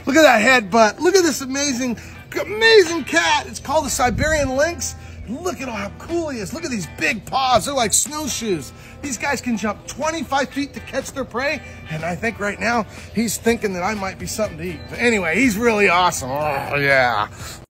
Look at that head butt. Look at this amazing cat. It's called the Siberian lynx. Look at how cool he is. Look at these big paws. They're like snowshoes. These guys can jump 25 feet to catch their prey. And I think right now he's thinking that I might be something to eat. But anyway, he's really awesome. Oh, yeah.